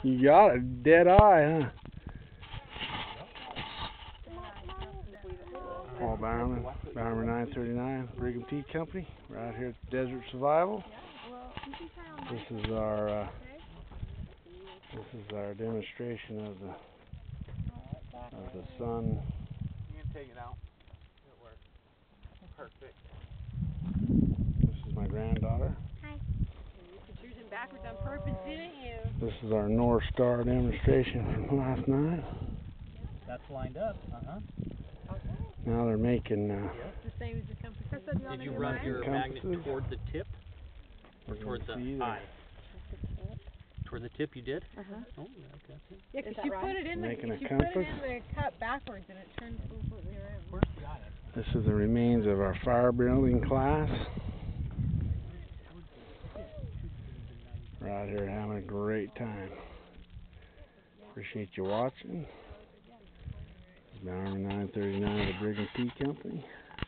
You got it. Dead eye, huh? Paul Bowerman, Bowerman 939, Brigham Tea Co. We're out here at Desert Survival. This is our demonstration of the sun. You can take it out. It works. Perfect. This is my granddaughter. Hi. You put yours in backwards on purpose, didn't you? This is our North Star demonstration from last night. That's lined up. Now they're making. It's the same as the compass. Did you run your magnet toward the tip or toward the eye? Toward the tip, you did? Oh, okay. Yeah, because you put it in the cup backwards and it turns completely around. Of course, got it. This is the remains of our fire building class. We're out here having a great time. Appreciate you watching. Bowerman 939 of the Brigham Tea Co.